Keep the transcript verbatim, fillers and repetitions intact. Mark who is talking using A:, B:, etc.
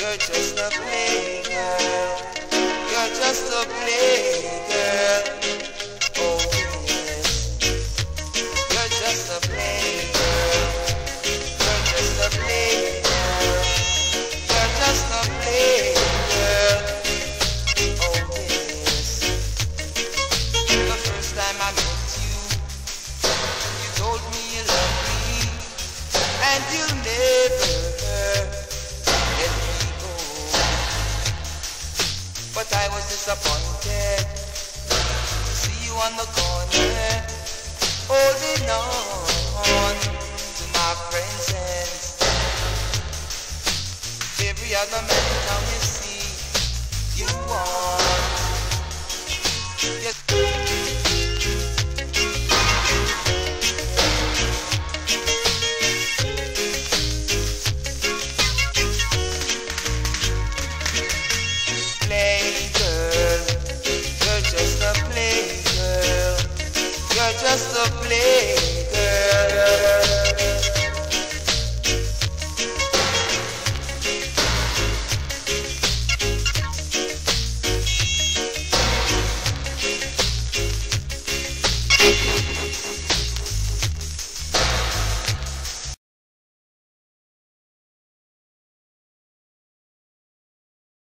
A: You're just a play girl. You're just a play girl. Oh yes. You're just a play girl. You're just a play girl. You're just a play girl. Oh yes. The first time I met you, you told me you love me, and you'll never let me go. But I was disappointed to see you on the corner, holding on to my friend's hands. Every other man in town you see, you want. Yes. Just a play girl. You're just a play girl.